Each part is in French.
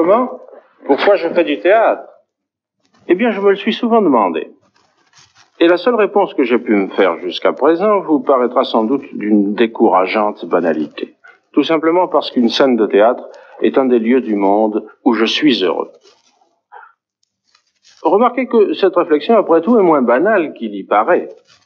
Comment? Pourquoi je fais du théâtre? Eh bien, je me le suis souvent demandé. Et la seule réponse que j'ai pu me faire jusqu'à présent vous paraîtra sans doute d'une décourageante banalité. Tout simplement parce qu'une scène de théâtre est un des lieux du monde où je suis heureux. Remarquez que cette réflexion, après tout, est moins banale qu'il y paraît.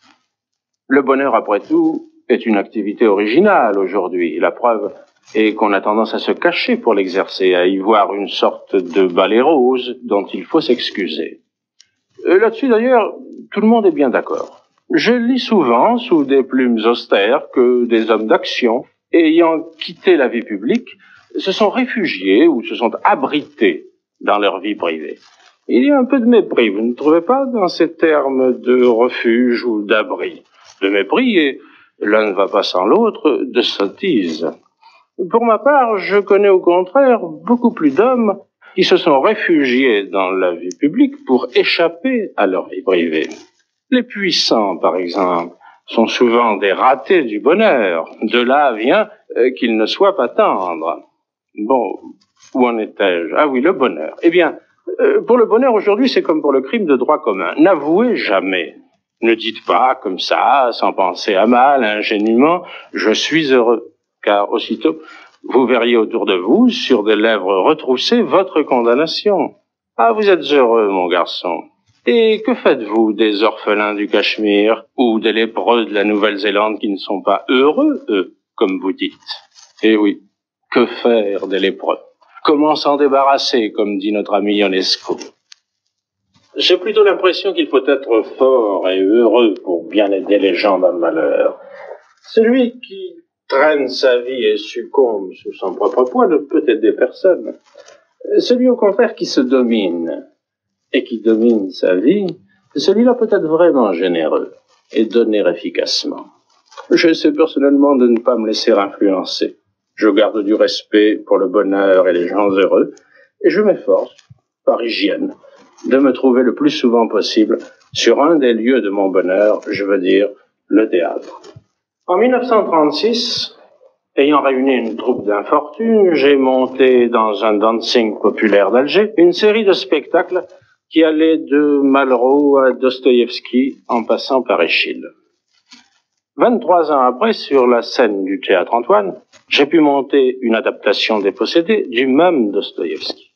Le bonheur, après tout, est une activité originale aujourd'hui. La preuve est qu'on a tendance à se cacher pour l'exercer, à y voir une sorte de balai rose dont il faut s'excuser. Là-dessus, d'ailleurs, tout le monde est bien d'accord. Je lis souvent, sous des plumes austères, que des hommes d'action, ayant quitté la vie publique, se sont réfugiés ou se sont abrités dans leur vie privée. Il y a un peu de mépris, vous ne trouvez pas, dans ces termes de refuge ou d'abri? De mépris, et l'un ne va pas sans l'autre, de sottise. Pour ma part, je connais au contraire beaucoup plus d'hommes qui se sont réfugiés dans la vie publique pour échapper à leur vie privée. Les puissants, par exemple, sont souvent des ratés du bonheur. De là vient qu'ils ne soient pas tendres. Bon, où en étais-je? Ah oui, le bonheur. Eh bien, pour le bonheur aujourd'hui, c'est comme pour le crime de droit commun. N'avouez jamais. Ne dites pas comme ça, sans penser à mal, ingénument, je suis heureux. Car aussitôt, vous verriez autour de vous, sur des lèvres retroussées, votre condamnation. Ah, vous êtes heureux, mon garçon. Et que faites-vous des orphelins du Cachemire ou des lépreux de la Nouvelle-Zélande qui ne sont pas heureux, eux, comme vous dites? Eh oui, que faire des lépreux? Comment s'en débarrasser, comme dit notre ami Ionesco? J'ai plutôt l'impression qu'il faut être fort et heureux pour bien aider les gens dans le malheur. Celui qui traîne sa vie et succombe sous son propre poids ne peut aider personne. Celui au contraire qui se domine et qui domine sa vie, celui-là peut être vraiment généreux et donner efficacement. J'essaie personnellement de ne pas me laisser influencer. Je garde du respect pour le bonheur et les gens heureux, et je m'efforce, par hygiène, de me trouver le plus souvent possible sur un des lieux de mon bonheur, je veux dire le théâtre. En 1936, ayant réuni une troupe d'infortunes, j'ai monté dans un dancing populaire d'Alger une série de spectacles qui allaient de Malraux à Dostoïevski en passant par Échille. 23 ans après, sur la scène du Théâtre Antoine, j'ai pu monter une adaptation des Possédés du même Dostoïevski.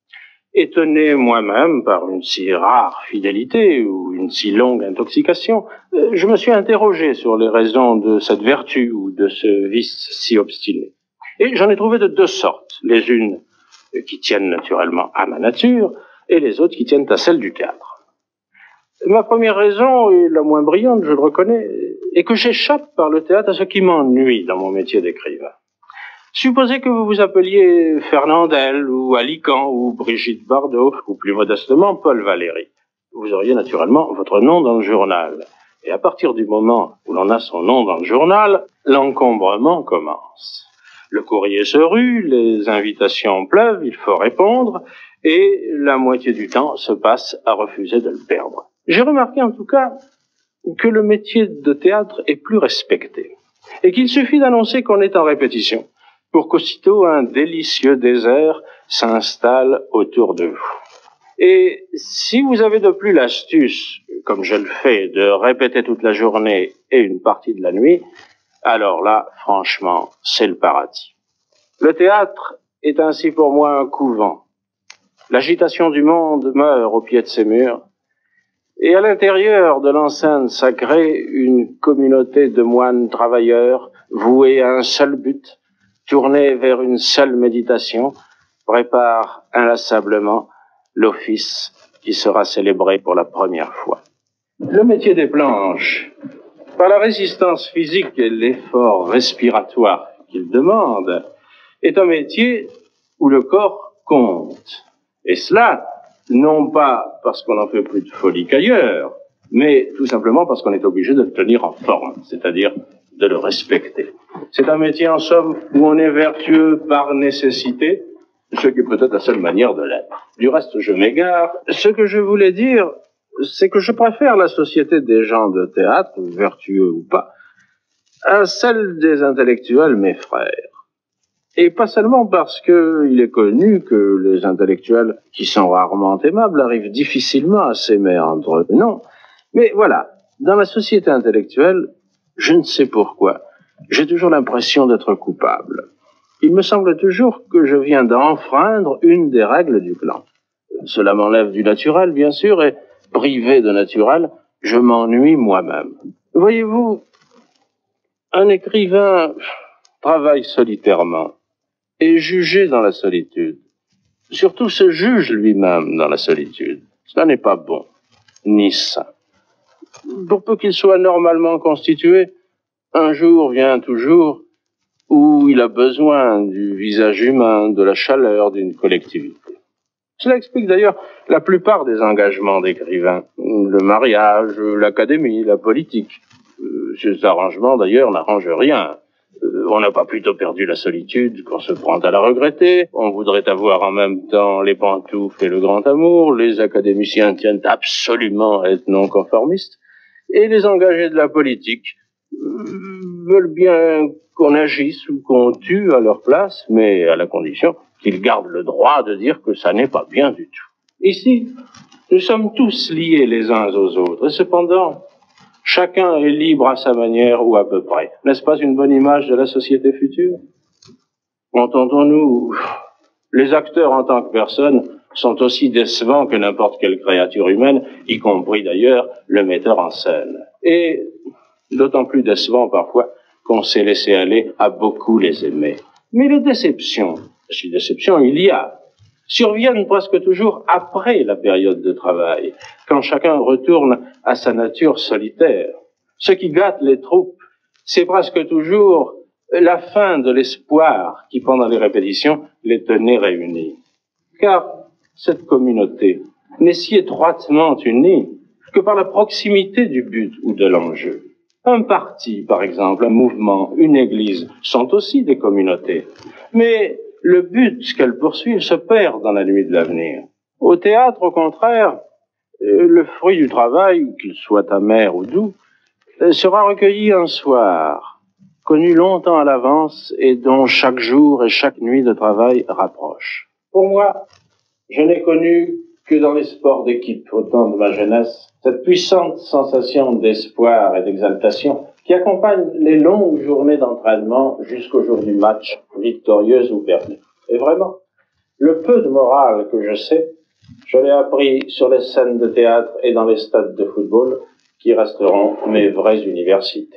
Étonné moi-même par une si rare fidélité ou une si longue intoxication, je me suis interrogé sur les raisons de cette vertu ou de ce vice si obstiné. Et j'en ai trouvé de deux sortes, les unes qui tiennent naturellement à ma nature et les autres qui tiennent à celle du théâtre. Ma première raison, et la moins brillante, je le reconnais, est que j'échappe par le théâtre à ce qui m'ennuie dans mon métier d'écrivain. Supposez que vous vous appeliez Fernandel, ou Alican, ou Brigitte Bardot, ou plus modestement Paul Valéry. Vous auriez naturellement votre nom dans le journal. Et à partir du moment où l'on a son nom dans le journal, l'encombrement commence. Le courrier se rue, les invitations pleuvent, il faut répondre, et la moitié du temps se passe à refuser de le perdre. J'ai remarqué en tout cas que le métier de théâtre est plus respecté, et qu'il suffit d'annoncer qu'on est en répétition pour qu'aussitôt un délicieux désert s'installe autour de vous. Et si vous avez de plus l'astuce, comme je le fais, de répéter toute la journée et une partie de la nuit, alors là, franchement, c'est le paradis. Le théâtre est ainsi pour moi un couvent. L'agitation du monde meurt au pied de ses murs, et à l'intérieur de l'enceinte sacrée, une communauté de moines travailleurs voués à un seul but, tournés vers une seule méditation, prépare inlassablement l'office qui sera célébré pour la première fois. Le métier des planches, par la résistance physique et l'effort respiratoire qu'il demande, est un métier où le corps compte. Et cela, non pas parce qu'on en fait plus de folie qu'ailleurs, mais tout simplement parce qu'on est obligé de le tenir en forme, c'est-à-dire de le respecter. C'est un métier, en somme, où on est vertueux par nécessité, ce qui est peut-être la seule manière de l'être. Du reste, je m'égare. Ce que je voulais dire, c'est que je préfère la société des gens de théâtre, vertueux ou pas, à celle des intellectuels, mes frères. Et pas seulement parce qu'il est connu que les intellectuels, qui sont rarement aimables, arrivent difficilement à s'aimer entre eux. Non. Mais voilà, dans la société intellectuelle, je ne sais pourquoi, j'ai toujours l'impression d'être coupable. Il me semble toujours que je viens d'enfreindre une des règles du clan. Cela m'enlève du naturel, bien sûr, et privé de naturel, je m'ennuie moi-même. Voyez-vous, un écrivain travaille solitairement et jugé dans la solitude. Surtout se juge lui-même dans la solitude. Cela n'est pas bon, ni sain. Pour peu qu'il soit normalement constitué, un jour vient toujours où il a besoin du visage humain, de la chaleur d'une collectivité. Cela explique d'ailleurs la plupart des engagements d'écrivains. Le mariage, l'académie, la politique. Ces arrangements d'ailleurs n'arrangent rien. On n'a pas plutôt perdu la solitude qu'on se prend à la regretter. On voudrait avoir en même temps les pantoufles et le grand amour. Les académiciens tiennent absolument à être non-conformistes. Et les engagés de la politique veulent bien qu'on agisse ou qu'on tue à leur place, mais à la condition qu'ils gardent le droit de dire que ça n'est pas bien du tout. Ici, nous sommes tous liés les uns aux autres, et cependant, chacun est libre à sa manière ou à peu près. N'est-ce pas une bonne image de la société future? Entendons-nous, les acteurs en tant que personnes sont aussi décevants que n'importe quelle créature humaine, y compris d'ailleurs le metteur en scène. Et d'autant plus décevant parfois qu'on s'est laissé aller à beaucoup les aimer. Mais les déceptions, si déception il y a, surviennent presque toujours après la période de travail, quand chacun retourne à sa nature solitaire. Ce qui gâte les troupes, c'est presque toujours la fin de l'espoir qui, pendant les répétitions, les tenait réunis. Car cette communauté n'est si étroitement unie que par la proximité du but ou de l'enjeu. Un parti, par exemple, un mouvement, une église, sont aussi des communautés. Mais le but qu'elles poursuivent se perd dans la nuit de l'avenir. Au théâtre, au contraire, le fruit du travail, qu'il soit amer ou doux, sera recueilli un soir, connu longtemps à l'avance et dont chaque jour et chaque nuit de travail rapproche. Pour moi, je n'ai connu que dans les sports d'équipe, au temps de ma jeunesse, cette puissante sensation d'espoir et d'exaltation qui accompagne les longues journées d'entraînement jusqu'au jour du match, victorieuse ou perdue. Et vraiment, le peu de morale que je sais, je l'ai appris sur les scènes de théâtre et dans les stades de football qui resteront mes vraies universités.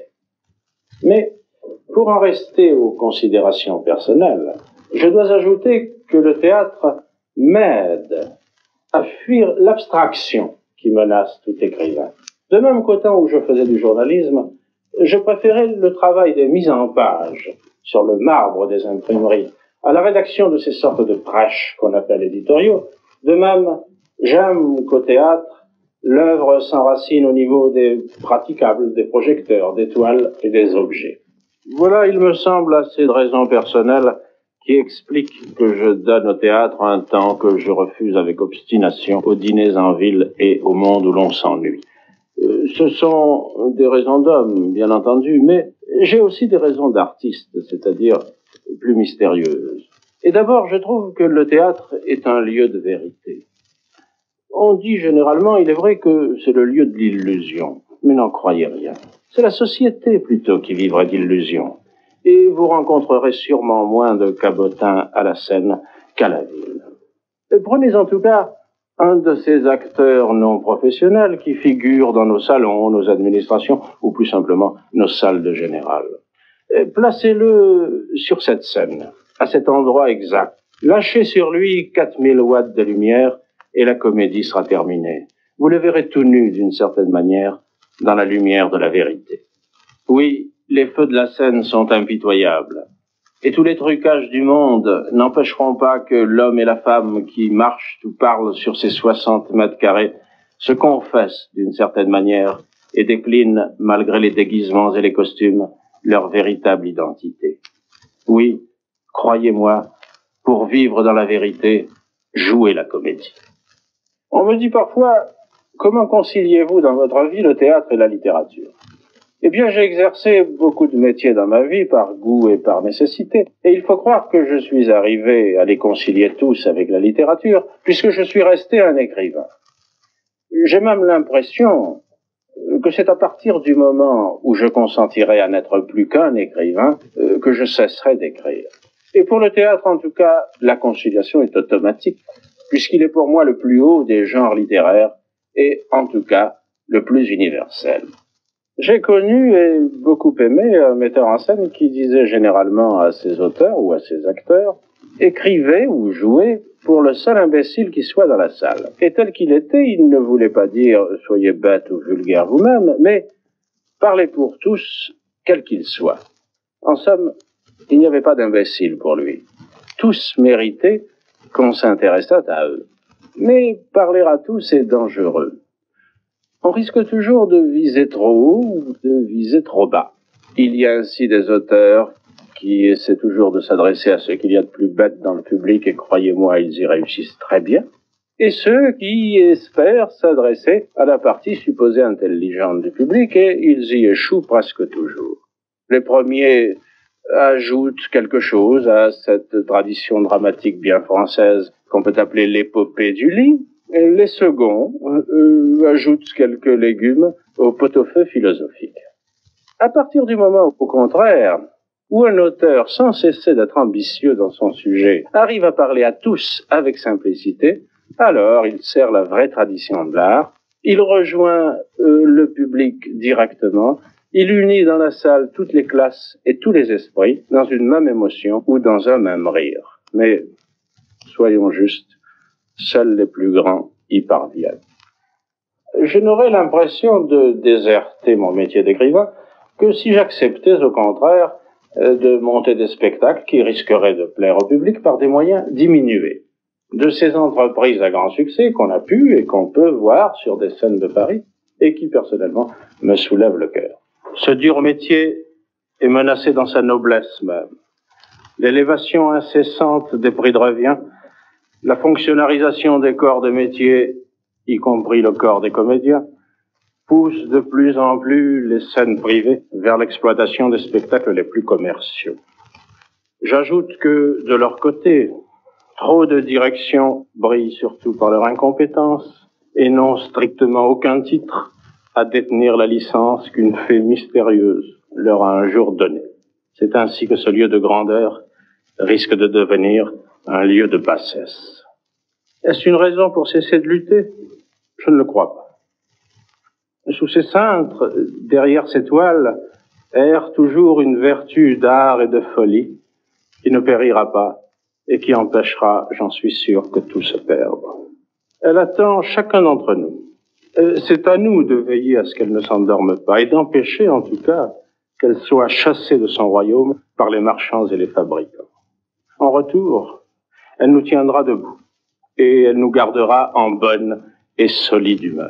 Mais, pour en rester aux considérations personnelles, je dois ajouter que le théâtre m'aide à fuir l'abstraction qui menace tout écrivain. De même qu'au temps où je faisais du journalisme, je préférais le travail des mises en page sur le marbre des imprimeries à la rédaction de ces sortes de prêches qu'on appelle éditoriaux. De même, j'aime qu'au théâtre, l'œuvre s'enracine au niveau des praticables, des projecteurs, des toiles et des objets. Voilà, il me semble, assez de raisons personnelles qui expliquent que je donne au théâtre un temps que je refuse avec obstination aux dîners en ville et au monde où l'on s'ennuie. Ce sont des raisons d'homme, bien entendu, mais j'ai aussi des raisons d'artiste, c'est-à-dire plus mystérieuses. Et d'abord, je trouve que le théâtre est un lieu de vérité. On dit généralement, il est vrai que c'est le lieu de l'illusion, mais n'en croyez rien. C'est la société plutôt qui vivra d'illusions. Et vous rencontrerez sûrement moins de cabotins à la scène qu'à la ville. Prenez en tout cas un de ces acteurs non professionnels qui figurent dans nos salons, nos administrations, ou plus simplement nos salles de général. Placez-le sur cette scène, à cet endroit exact. Lâchez sur lui 4000 watts de lumière et la comédie sera terminée. Vous le verrez tout nu, d'une certaine manière, dans la lumière de la vérité. Oui, les feux de la scène sont impitoyables. Et tous les trucages du monde n'empêcheront pas que l'homme et la femme qui marchent ou parlent sur ces 60 mètres carrés se confessent d'une certaine manière et déclinent, malgré les déguisements et les costumes, leur véritable identité. Oui, croyez-moi, pour vivre dans la vérité, jouez la comédie. On me dit parfois, comment conciliez-vous dans votre vie le théâtre et la littérature? Eh bien, j'ai exercé beaucoup de métiers dans ma vie par goût et par nécessité. Et il faut croire que je suis arrivé à les concilier tous avec la littérature, puisque je suis resté un écrivain. J'ai même l'impression que c'est à partir du moment où je consentirai à n'être plus qu'un écrivain que je cesserai d'écrire. Et pour le théâtre, en tout cas, la conciliation est automatique, puisqu'il est pour moi le plus haut des genres littéraires et, en tout cas, le plus universel. J'ai connu et beaucoup aimé un metteur en scène qui disait généralement à ses auteurs ou à ses acteurs « Écrivez ou jouez pour le seul imbécile qui soit dans la salle ». Et tel qu'il était, il ne voulait pas dire « Soyez bête ou vulgaire vous-même », mais « Parlez pour tous, quels qu'ils soient ». En somme, il n'y avait pas d'imbécile pour lui. Tous méritaient qu'on s'intéressât à eux. Mais parler à tous est dangereux. On risque toujours de viser trop haut ou de viser trop bas. Il y a ainsi des auteurs qui essaient toujours de s'adresser à ce qu'il y a de plus bête dans le public, et croyez-moi, ils y réussissent très bien. Et ceux qui espèrent s'adresser à la partie supposée intelligente du public, et ils y échouent presque toujours. Les premiers ajoutent quelque chose à cette tradition dramatique bien française qu'on peut appeler l'épopée du lit. Et les seconds ajoutent quelques légumes au pot-au-feu philosophique. À partir du moment, au contraire, où un auteur, sans cesser d'être ambitieux dans son sujet, arrive à parler à tous avec simplicité, alors il sert la vraie tradition de l'art, il rejoint le public directement, il unit dans la salle toutes les classes et tous les esprits dans une même émotion ou dans un même rire. Mais, soyons justes, seuls les plus grands y parviennent. Je n'aurais l'impression de déserter mon métier d'écrivain que si j'acceptais au contraire de monter des spectacles qui risqueraient de plaire au public par des moyens diminués. De ces entreprises à grand succès qu'on a pu et qu'on peut voir sur des scènes de Paris et qui personnellement me soulèvent le cœur. Ce dur métier est menacé dans sa noblesse même. L'élévation incessante des prix de revient, la fonctionnalisation des corps de métier, y compris le corps des comédiens, pousse de plus en plus les scènes privées vers l'exploitation des spectacles les plus commerciaux. J'ajoute que, de leur côté, trop de directions brillent surtout par leur incompétence et n'ont strictement aucun titre à détenir la licence qu'une fée mystérieuse leur a un jour donnée. C'est ainsi que ce lieu de grandeur risque de devenir un lieu de bassesse. Est-ce une raison pour cesser de lutter? Je ne le crois pas. Sous ces cintres, derrière ces toiles, erre toujours une vertu d'art et de folie qui ne périra pas et qui empêchera, j'en suis sûr, que tout se perde. Elle attend chacun d'entre nous. C'est à nous de veiller à ce qu'elle ne s'endorme pas et d'empêcher, en tout cas, qu'elle soit chassée de son royaume par les marchands et les fabricants. En retour, elle nous tiendra debout et elle nous gardera en bonne et solide humeur.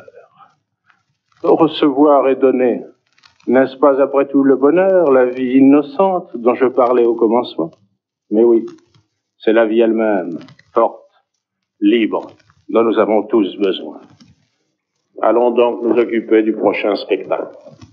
Recevoir et donner, n'est-ce pas après tout le bonheur, la vie innocente dont je parlais au commencement? Mais oui, c'est la vie elle-même, forte, libre, dont nous avons tous besoin. Allons donc nous occuper du prochain spectacle.